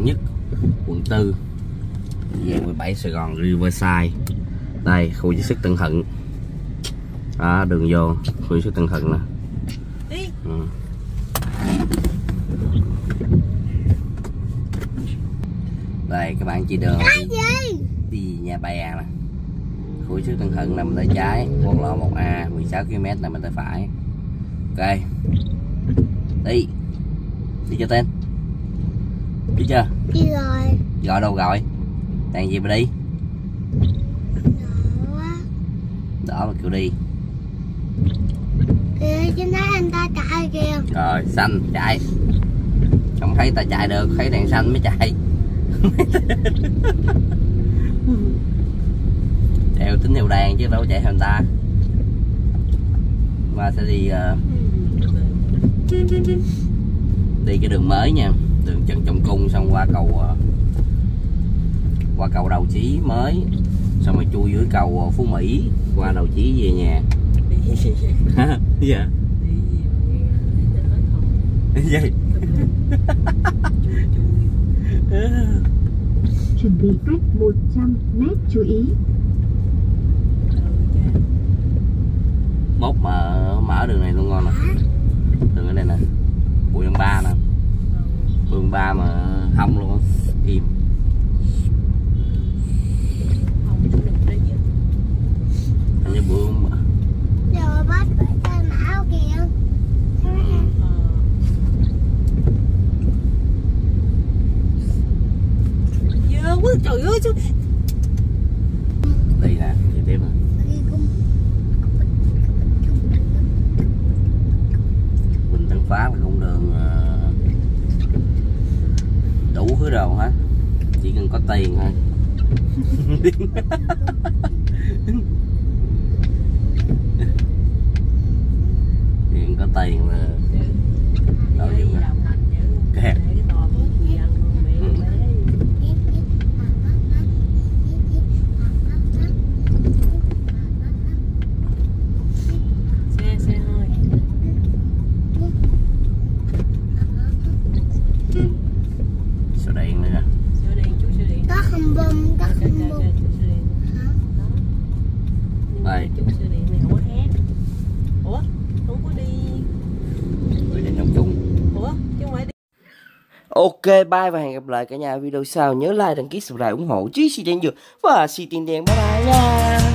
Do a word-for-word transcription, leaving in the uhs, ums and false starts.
quận nhất, quận tư, về mười bảy Sài Gòn Riverside. Đây khu chế xuất Tân Thuận. Đó, đường vô khu chế xuất Tân Thuận nè. Ừ. Đây các bạn chỉ đường đi, đi Nhà Bè nè. Khu chế xuất Tân Thuận nằm tay trái, quốc lộ một A mười sáu ki lô mét nằm bên tay phải. Ok. Đi. Đi cho tên. Đi chưa? Đi rồi. Gọi đâu gọi? Đang gì mà đi? Đỏ mà kêu đi. Kìa, trên thấy anh ta chạy kìa. Rồi, xanh chạy. Không thấy ta chạy được, thấy đèn xanh mới chạy. Theo tín hiệu đèn chứ đâu chạy theo người ta. Và sẽ đi uh, đi cái đường mới nha, đường Trần Trọng Cung, xong qua cầu uh, qua cầu Đầu Chí mới, xong rồi chui dưới cầu Phú Mỹ, qua Đầu Chí về nhà. Dạ. Gì? Chuẩn bị cách một trăm mét, chú ý. Mốt mà mở đường này luôn ngon nè. Đường ở đây nè, Bùi Đăng Ba nè, Bùi Đăng Ba mà hông luôn, im. Anh như Bùi mà. Rồi bắt phải tay máu kìa. Dơ quá trời ơi chứ. Đi nè, đi tiếp nè. Bình Tân Phát là con đường đủ thứ đồ hết, chỉ cần có tiền thôi. Chỉ cần có tiền là đâu dừng nè. Kẹt. Đây. Ủa? Không có đi. Đi đến trong chung. Ủa? Chứ không phải đi. Ok, bye và hẹn gặp lại cả nhà video sau. Nhớ like, đăng ký, subscribe, ủng hộ Chí Xi Đen Dược và Xi Tiền Đen. Bye bye nha.